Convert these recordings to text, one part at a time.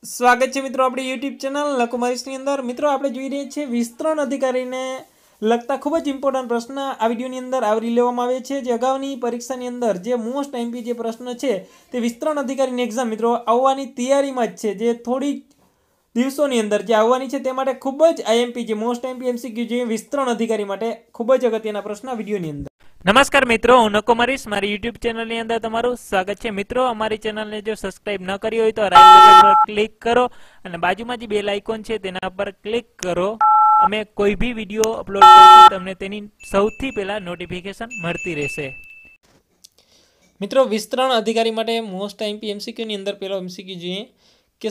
સ્વાગત છે મિત્રો આપણી યુટ્યુબ ચેનલ લકુમારીસની અંદર। મિત્રો આપણે જોઈ રહ્યા છીએ વિસ્તરણ અધિકારીને લગતા ખૂબ જ ઇમ્પોર્ટન્ટ પ્રશ્ન આ વિડીયોની અંદર આવરી લેવામાં આવે છે। જે અગાઉની પરીક્ષાની અંદર જે મોસ્ટ એમપી જે પ્રશ્ન છે તે વિસ્તરણ અધિકારીની એક્ઝામ મિત્રો આવવાની તૈયારીમાં જ છે। જે થોડી દિવસોની અંદર જે આવવાની છે તે માટે ખૂબ જ આઈએમપી જે મોસ્ટ એમપી એમસીક્યુ જે વિસ્તરણ અધિકારી માટે ખૂબ જ અગત્યના પ્રશ્ન આ વિડીયોની અંદર। नमस्कार मित्रों, हूँ नकुमारीश मारी यूट्यूब चैनल ની અંદર તમારું સ્વાગત છે। મિત્રો અમારી ચેનલને જો સબસ્ક્રાઇબ ન કરી હોય તો રાઈટ બટન પર ક્લિક કરો અને બાજુમાં જે બેલ આઇકોન છે તેના પર ક્લિક કરો। અમે કોઈ भी વિડિયો અપલોડ કરીએ તમને તેની સૌથી પહેલા નોટિફિકેશન મળતી રહેશે। મિત્રો વિસ્તરણ અધિકારી માટે મોસ્ટ એમપી એમસીક્યુ ની અંદર પહેલો એમસીક્યુ જોઈએ કે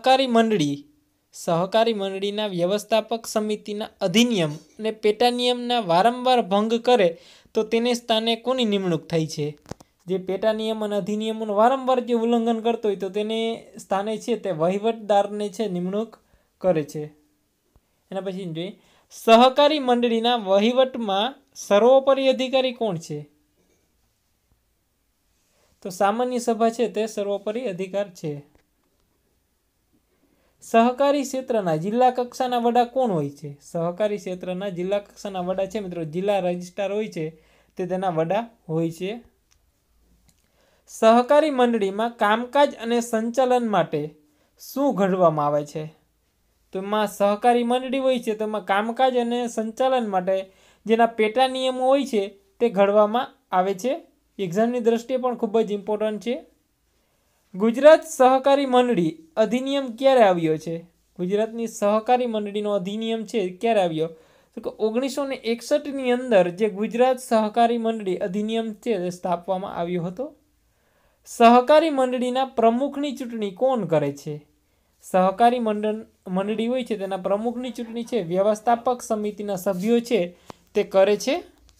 સહકારી મંડળીના વ્યવસ્થાપક સમિતિના અધિનિયમ અને પેટા નિયમના વારંવાર ભંગ કરે તો તેને સ્થાને કોની નિમણૂક થઈ છે? જે પેટા નિયમ અને અધિનિયમોનું વારંવાર જે ઉલ્લંઘન કરતો હોય તો તેને સ્થાને છે તે વહીવટદારને છે નિમણૂક કરે છે। એના પછી જોઈએ સહકારી મંડળીના વહીવટમાં સર્વોપરી અધિકારી કોણ છે? તો સામાન્ય સભા છે તે સર્વોપરી અધિકાર છે। સહકારી ક્ષેત્રના જિલ્લા કક્ષાના વડા કોણ હોય છે? સહકારી ક્ષેત્રના જિલ્લા કક્ષાના વડા છે મિત્રો જિલ્લા રજિસ્ટ્રાર હોય છે તે તેના વડા હોય છે। સહકારી મંડળીમાં કામકાજ અને સંચાલન માટે શું ઘડવામાં આવે છે? તો એમાં સહકારી મંડળી હોય છે તો એમાં કામકાજ અને સંચાલન માટે જેના પેટા નિયમો હોય છે તે ઘડવામાં આવે છે। એક્ઝામની દ્રષ્ટિએ પણ ખૂબ જ ઇમ્પોર્ટન્ટ છે। ગુજરાત સહકારી મંડળી અધિનિયમ ક્યારે આવ્યો છે? ગુજરાતની સહકારી મંડળીનો અધિનિયમ છે ક્યારે આવ્યો? તો કે 1961ની અંદર જે ગુજરાત સહકારી મંડળી અધિનિયમ છે તે સ્થાપવામાં આવ્યો હતો। સહકારી મંડળીના પ્રમુખની ચૂંટણી કોણ કરે છે? સહકારી મંડળી હોય છે તેના પ્રમુખની ચૂંટણી છે વ્યવસ્થાપક સમિતિના સભ્યો છે તે કરે છે।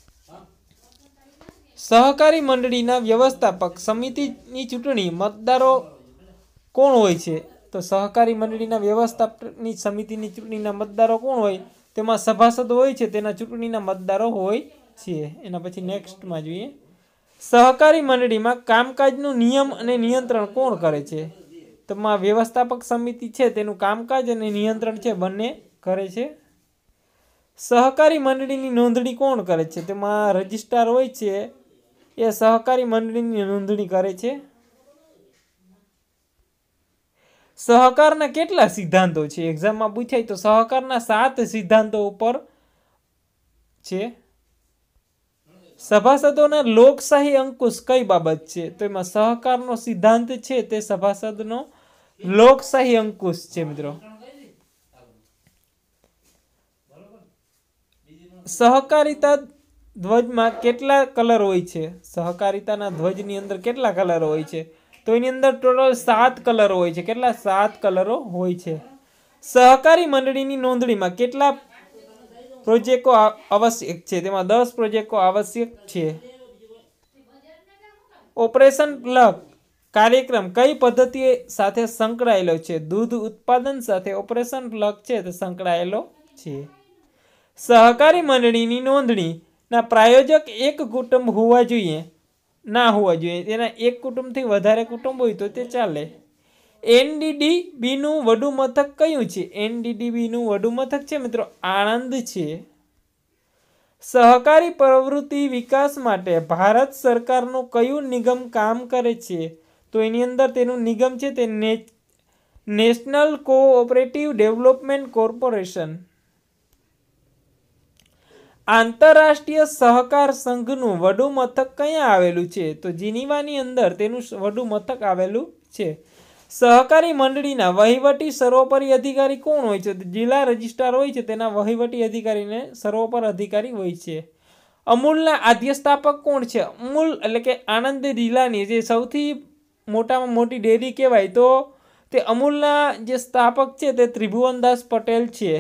સહકારી મંડળીના વ્યવસ્થાપક સમિતિની ચૂંટણી મતદારો કોણ હોય છે? તો સહકારી મંડળીના વ્યવસ્થાપકની સમિતિની ચૂંટણીના મતદારો કોણ હોય? તેમાં સભાસદો હોય છે તેના ચૂંટણીના મતદારો હોય છે। એના પછી નેક્સ્ટમાં જોઈએ સહકારી મંડળીમાં કામકાજનું નિયમ અને નિયંત્રણ કોણ કરે છે? તેમાં વ્યવસ્થાપક સમિતિ છે તેનું કામકાજ અને નિયંત્રણ છે બંને કરે છે। સહકારી મંડળીની નોંધણી કોણ કરે છે? તેમાં રજિસ્ટ્રાર હોય છે એ સહકારી મંડળીની નોંધણી કરે છે। સહકારના કેટલા સિદ્ધાંતો છે? એક્ઝામમાં પૂછાય તો સહકારના 7 સિદ્ધાંતો ઉપર છે। સભાસદોના લોકશાહી અંકુશ કઈ બાબત છે? તો એમાં સહકારનો સિદ્ધાંત છે તે સભાસદનો લોકશાહી અંકુશ છે મિત્રો। સહકારિતા ધ્વજમાં કેટલા કલર હોય છે? સહકારિતાના ધ્વજની અંદર કેટલા કલર હોય છે? તો એની અંદર ટોટલ 7 કલરો હોય છે। કેટલા? 7 કલરો હોય છે। સહકારી મંડળીની નોંધણીમાં કેટલા પ્રોજેક્ટો આવશ્યક છે? તેમાં 10 પ્રોજેક્ટો આવશ્યક છે। ઓપરેશન પ્લગ કાર્યક્રમ કઈ પદ્ધતિ સાથે સંકળાયેલો છે? દૂધ ઉત્પાદન સાથે ઓપરેશન પ્લગ છે તે સંકળાયેલો છે। સહકારી મંડળીની નોંધણીના પ્રાયોજક એક કુટુંબ હોવા જોઈએ ના હોવા જોઈએ? તેના એક કુટુંબથી વધારે કુટુંબ હોય તો તે ચાલે। એનડીડીબીનું વડુ મથક કયું છે? એનડીડીબીનું વડુ મથક છે મિત્રો આણંદ છે। સહકારી પ્રવૃત્તિ વિકાસ માટે ભારત સરકારનું કયું નિગમ કામ કરે છે? તો એની અંદર તેનું નિગમ છે તે નેશનલ કોઓપરેટિવ ડેવલપમેન્ટ કોર્પોરેશન। આંતરરાષ્ટ્રીય સહકાર સંઘનું વડુ મથક ક્યાં આવેલું છે? તો જીનીવાની અંદર તેનું વડુ મથક આવેલું છે। સહકારી મંડળીના વહીવટી સર્વોપરી અધિકારી કોણ હોય છે? તો જિલ્લા રજિસ્ટ્રાર હોય છે તેના વહીવટી અધિકારીને સર્વોપર અધિકારી હોય છે। અમૂલના આદ્ય સ્થાપક કોણ છે? અમૂલ એટલે કે આણંદ જિલ્લાની જે સૌથી મોટામાં મોટી ડેરી કહેવાય તો તે અમૂલના જે સ્થાપક છે તે ત્રિભુવનદાસ પટેલ છે।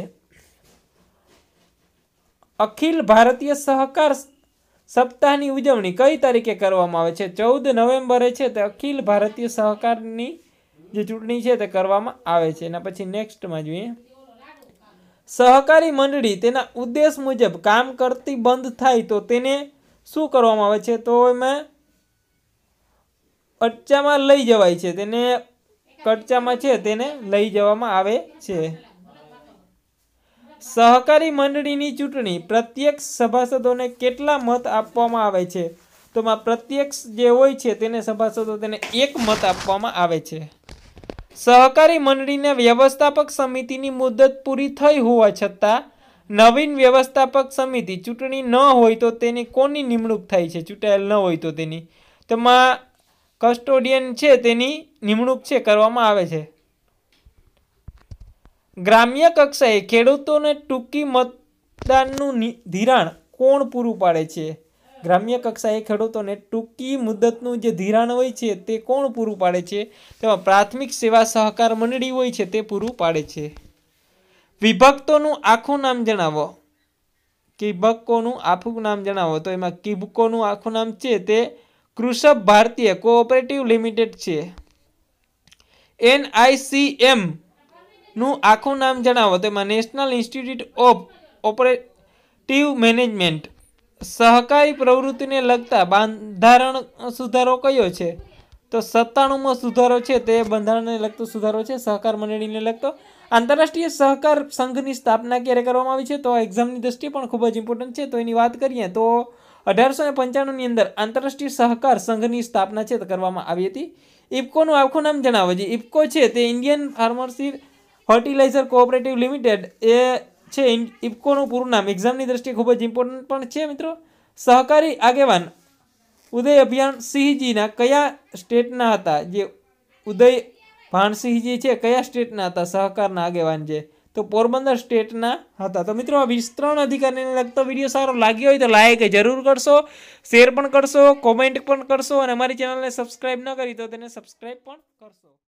અખિલ ભારતીય સહકાર સપ્તાહની ઉજવણી કઈ તારીખે કરવામાં આવે છે? 14 નવેમ્બરે છે તે અખિલ ભારતીય સહકારની જે ચૂંટણી છે તે કરવામાં આવે છે। એના પછી નેક્સ્ટમાં જોઈએ સહકારી મંડળી તેના ઉદ્દેશ મુજબ કામ કરતી બંધ થાય તો તેને શું કરવામાં આવે છે? તો એમાં અટચામાં લઈ જવાય છે, તેને કટચામાં છે તેને લઈ જવામાં આવે છે। સહકારી મંડળીની ચૂંટણી પ્રત્યક્ષ સભાસદોને કેટલા મત આપવામાં આવે છે? તો પ્રત્યક્ષ જે હોય છે તેને સભાસદો તેને 1 મત આપવામાં આવે છે। સહકારી મંડળીના વ્યવસ્થાપક સમિતિની મુદત પૂરી થઈ હોવા છતાં નવીન વ્યવસ્થાપક સમિતિ ચૂંટણી ન હોય તો તેની કોની નિમણૂક થાય છે? ચૂંટાયેલ ન હોય તો તેની તેમાં કસ્ટોડિયન છે તેની નિમણૂક છે કરવામાં આવે છે। ગ્રામ્ય કક્ષાએ ખેડૂતોને ટૂંકી મતદાનનું ધિરાણ કોણ પૂરું પાડે છે? ગ્રામ્ય કક્ષાએ ખેડૂતોને ટૂંકી મુદતનું જે ધિરાણ હોય છે તે કોણ પૂરું પાડે છે? તેમાં પ્રાથમિક સેવા સહકાર મંડળી હોય છે તે પૂરું પાડે છે। વિભક્તોનું આખું નામ જણાવો। કિબકોનું આખું નામ જણાવો તો એમાં કિબકોનું આખું નામ છે તે કૃષક ભારતીય કોઓપરેટિવ લિમિટેડ છે। NICM નું આખું નામ જણાવો તો એમાં national institute of operative management. સહકારી પ્રવૃત્તિને લગતા બંધારણ સુધારો કયો છે? તો 97મો સુધારો છે તે બંધારણને લગતો સુધારો છે, સહકાર મંડળીને લગતો। આંતરરાષ્ટ્રીય સહકાર સંઘની સ્થાપના ક્યારે કરવામાં આવી છે? તો આ એક્ઝામની દ્રષ્ટિએ પણ ખૂબ જ ઇમ્પોર્ટન્ટ છે। તો એની વાત કરીએ તો 1895ની અંદર આંતરરાષ્ટ્રીય સહકાર સંઘની સ્થાપના છે તે કરવામાં આવી હતી। ઇફકોનું આખું નામ જણાવો। જે ઇફકો છે તે Indian pharmacy fertiliser cooperative limited એ છે ઇફકોનું પૂરું નામ। એક્ઝામની દ્રષ્ટિએ ખૂબ જ ઇમ્પોર્ટન્ટ પણ છે મિત્રો। સહકારી આગેવાન ઉદય અભિયાન સિંહજીના કયા સ્ટેટના હતા? જે ઉદય ભાણસિંહજી છે કયા સ્ટેટના હતા સહકારના આગેવાન? જે તો પોરબંદર સ્ટેટના હતા। તો મિત્રો આ વિસ્તરણ અધિકારીને લગતો વિડીયો સારો લાગ્યો હોય તો લાઈક જરૂર કરશો, શેર પણ કરશો, કોમેન્ટ પણ કરશો અને અમારી ચેનલને સબસ્ક્રાઇબ ન કરી તો તેને સબસ્ક્રાઇબ પણ કરશો।